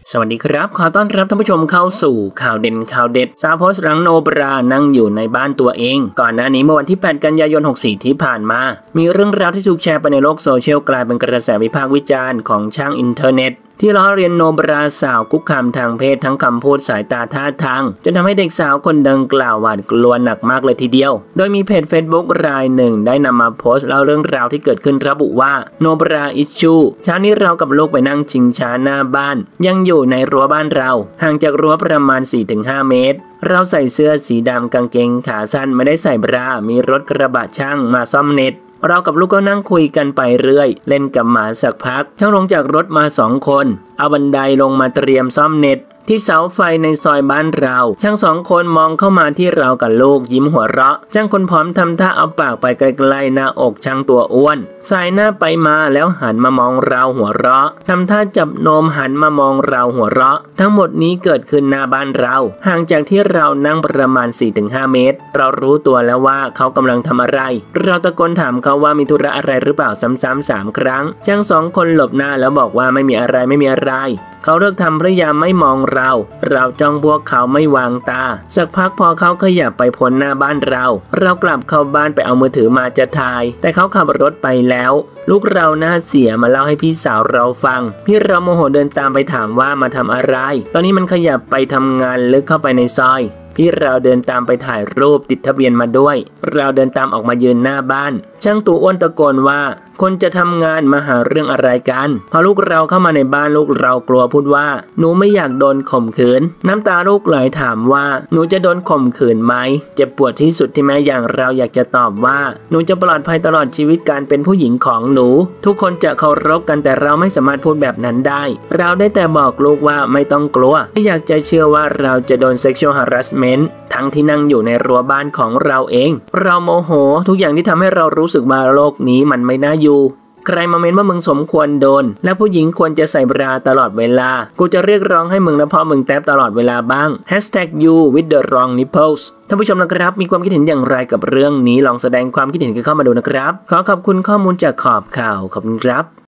สวัสดีครับขอต้อนรับท่านผู้ชมเข้าสู่ข่าวเด่นข่าวเด็ดสาวโพสต์หลังโนบรานั่งอยู่ในบ้านตัวเองก่อนหน้านี้เมื่อวันที่8กันยายน64ที่ผ่านมามีเรื่องราวที่ถูกแชร์ไปในโลกโซเชียลกลายเป็นกระแสวิพากษ์วิจารณ์ของช่างอินเทอร์เน็ตที่ล้อเลียนโนบราสาวคุกคามทางเพศทั้งคำพูดสายตาท่าทางจนทำให้เด็กสาวคนดังกล่าวหวาดกลัวหนักมากเลยทีเดียวโดยมีเพจ Facebook รายหนึ่งได้นำมาโพสต์เล่าเรื่องราวที่เกิดขึ้นระบุว่าโนบราอิชชูเช้านี้เรากับลูกไปนั่งชิงช้าหน้าบ้านยังอยู่ในรั้วบ้านเราห่างจากรั้วประมาณ 4-5 เมตรเราใส่เสื้อสีดำกางเกงขาสั้นไม่ได้ใส่บรามีรถกระบะช่างมาซ่อมเน็ตเรากับลูกก็นั่งคุยกันไปเรื่อยเล่นกับหมาสักพักช่างลงจากรถมา2 คนเอาบันไดลงมาเตรียมซ่อมเน็ตที่เสาไฟในซอยบ้านเราช่าง2 คนมองเข้ามาที่เรากับลูกยิ้มหัวเราะช่างคนพร้อมทำท่าเอาปากไปใกล้ๆหน้าอกช่างตัวอ้วนสายหน้าไปมาแล้วหันมามองเราหัวเราะทำท่าจับนมหันมามองเราหัวเราะทั้งหมดนี้เกิดขึ้นหน้าบ้านเราห่างจากที่เรานั่งประมาณ 4-5 เมตรเรารู้ตัวแล้วว่าเขากำลังทำอะไรเราตะโกนถามเขาว่ามีธุระอะไรหรือเปล่าซ้ำๆ3 ครั้งช่าง2 คนหลบหน้าแล้วบอกว่าไม่มีอะไรเขาเลิกทำพยายามไม่มองเราจ้องพวกเขาไม่วางตาสักพักพอเขาขยับไปพ้นหน้าบ้านเรากลับเข้าบ้านไปเอามือถือมาจะถ่ายแต่เขาขับรถไปแล้วลูกเราหน้าเสียมาเล่าให้พี่สาวเราฟังพี่เราโมโหเดินตามไปถามว่ามาทำอะไรตอนนี้มันขยับไปทำงานลึกเข้าไปในซอยพี่เราเดินตามไปถ่ายรูปติดทะเบียนมาด้วยเราเดินตามออกมายืนหน้าบ้านช่างตัวอ้วนตะโกนว่าคนจะทำงานมาหาเรื่องอะไรกันพอลูกเราเข้ามาในบ้านลูกเรากลัวพูดว่าหนูไม่อยากโดนข่มขืนน้ำตาลูกไหลถามว่าหนูจะโดนข่มขืนไหมเจ็บปวดที่สุดที่แม้อย่างเราอยากจะตอบว่าหนูจะปลอดภัยตลอดชีวิตการเป็นผู้หญิงของหนูทุกคนจะเคารพกันแต่เราไม่สามารถพูดแบบนั้นได้เราได้แต่บอกลูกว่าไม่ต้องกลัวไม่อยากจะเชื่อว่าเราจะโดน sexual harassment ทั้งที่นั่งอยู่ในรั้วบ้านของเราเองเราโมโหทุกอย่างที่ทำให้เรารู้สึกว่าโลกนี้มันไม่น่าอยู่ใครมาเมนว่ามึงสมควรโดนและผู้หญิงควรจะใส่บราตลอดเวลากูจะเรียกร้องให้มึงนะเพราะมึงแท็บตลอดเวลาบ้าง #you with the wrong nipples ท่านผู้ชมนะครับมีความคิดเห็นอย่างไรกับเรื่องนี้ลองแสดงความคิดเห็นกันเข้ามาดูนะครับขอขอบคุณข้อมูลจากขอบข่าวขอบคุณครับ